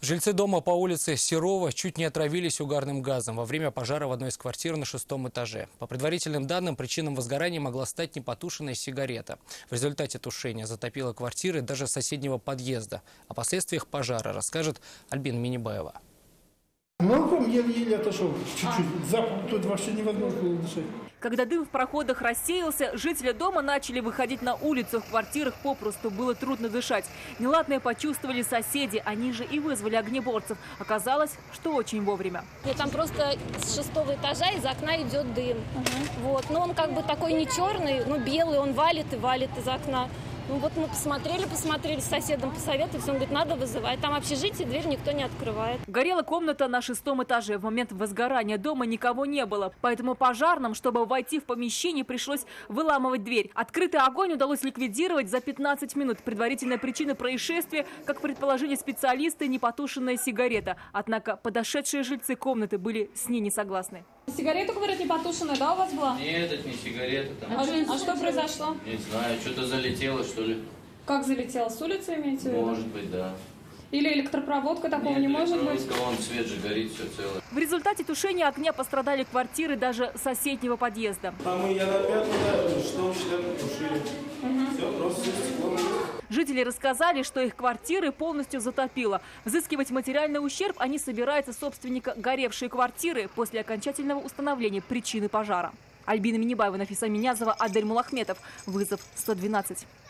Жильцы дома по улице Серова чуть не отравились угарным газом во время пожара в одной из квартир на 6-м этаже. По предварительным данным, причиной возгорания могла стать непотушенная сигарета. В результате тушения затопило квартиры даже соседнего подъезда. О последствиях пожара расскажет Альбина Минибаева. Молоком еле-еле отошел, чуть-чуть. Запах тут вообще невозможно было дышать. Когда дым в проходах рассеялся, жители дома начали выходить на улицу. В квартирах попросту было трудно дышать. Неладное почувствовали соседи, они же и вызвали огнеборцев. Оказалось, что очень вовремя. Там просто с 6-го этажа из окна идет дым. Вот. Но он как бы такой не черный, но белый, он валит и валит из окна. Ну вот мы посмотрели с соседом, посоветовались, он говорит, надо вызывать. Там общежитие, дверь никто не открывает. Горела комната на 6-м этаже. В момент возгорания дома никого не было. Поэтому пожарным, чтобы войти в помещение, пришлось выламывать дверь. Открытый огонь удалось ликвидировать за 15 минут. Предварительная причина происшествия, как предположили специалисты, непотушенная сигарета. Однако подошедшие жильцы комнаты были с ней не согласны. Сигарета, говорят, не потушенная, да, у вас была? Нет, это не сигарета. А что произошло? Не знаю, что-то залетело, что ли. Как залетело? С улицы имеете в виду? Может быть, да. Или электропроводка, такого не может быть? Вон свет же горит, все целое. В результате тушения огня пострадали квартиры даже соседнего подъезда. Я на 5-м этаже, что тушили. Все, просто стекло. Жители рассказали, что их квартиры полностью затопило. Взыскивать материальный ущерб они собираются собственника горевшей квартиры после окончательного установления причины пожара. Альбина Минибаева, Нафиса Минязова, Адель Мулахметов. Вызов 112.